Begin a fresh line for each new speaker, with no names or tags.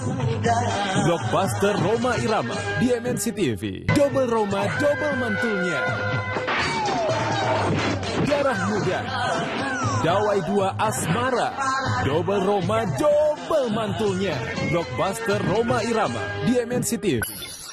Blockbuster Rhoma Irama di MNC TV. Double Rhoma, double mantulnya. Darah Muda. Dawai 2 Asmara. Double Rhoma, double mantulnya. Blockbuster Rhoma Irama di MNC TV.